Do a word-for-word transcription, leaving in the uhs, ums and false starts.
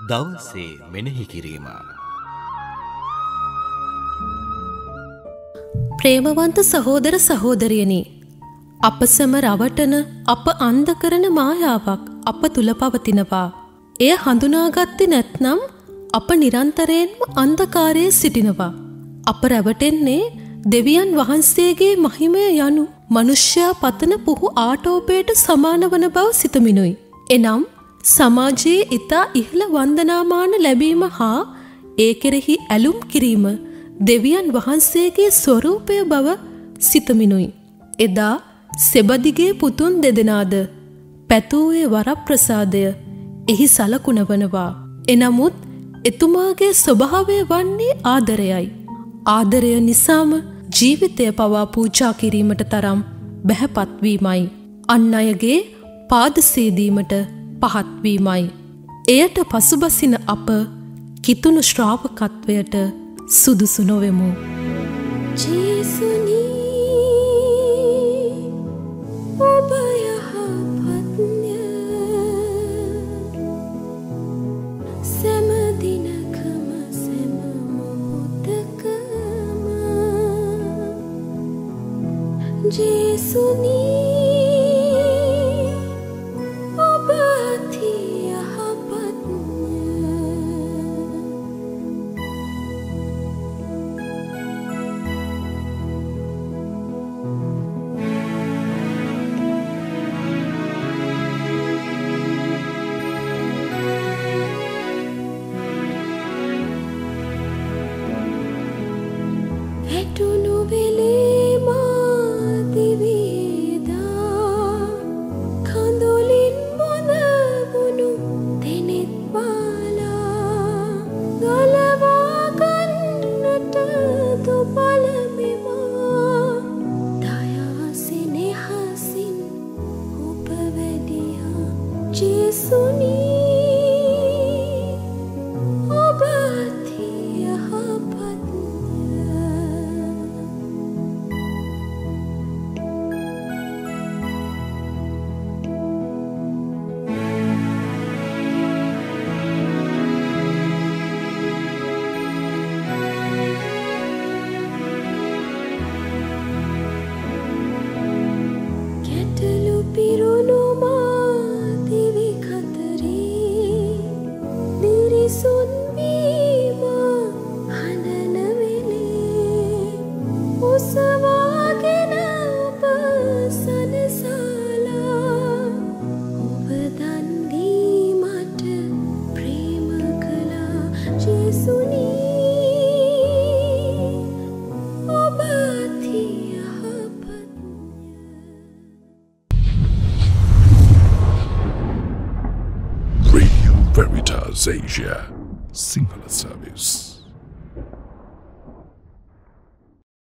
දවසේ මෙනෙහි කිරීම. ප්‍රේමවන්ත සහෝදර සහෝදරියනි, අප සැම රවටන අප අන්ධ කරන මායාවක් අප තුල පවතිනවා. එය හඳුනාගත්තේ නැත්නම් අප නිරන්තරයෙන්ම අන්ධකාරයේ සිටිනවා. අප රැවටෙන්නේ දෙවියන් වහන්සේගේ මහිමය යනු මනුෂ්‍යයා පතන පුහු ආටෝපයට සමාන වන බව සිතමිනුයි. එනම් සමාජයේ ඊතා ඉහළ වන්දනාමාන ලැබීම හා ඒ කෙරෙහි ඇලුම් කිරීම දෙවියන් වහන්සේගේ ස්වරූපය බව සිතමිනුයි. එදා සෙබදිගේ පුතුන් දෙදෙනාද පැතූයේ වරප්‍රසාදය එහි සලකුණ වනවා. එනමුත් එතුමාගේ ස්වභාවය වන්නේ ආදරයයි. ආදරය නිසාම ජීවිතය පවා පූජා කිරීමට තරම් බැහැපත් වීමයි. අන් අයගේ පාද සේදීමට පහත් වීමයි. එයට පසුබසින අප කිතුණු ශ්‍රාවකත්වයට සුදුසු නොවෙමු. ජේසුනි ඔබ යහපත්ය, සෑම දිනකම සෑම මොහොතකම. ජේසුනි ඔබ අති යහපත්ය. වැටුණු වෙලේ මා දිවිදා, කඳුලින් බොඳ වුණු දෙනෙත් බාලා, ගලවා ගන්නට දුබල මෙමා, දයා සෙනෙහසින් ඔබ වැඩියා. ජේසුනි ඔබ අති යහපත්ය. ගැටලු පිරුණු මා දිවි කතරේ, දිරිසුන් වීම හඬන වෙලේ, ඔසවාගෙන ඔබ සනසාලා, ඔබ දන් දී මට ප්‍රේම කළා. ජේසුනි ඔබ අති යහපත්ය. Radio Veritas Asia Sinhala Service.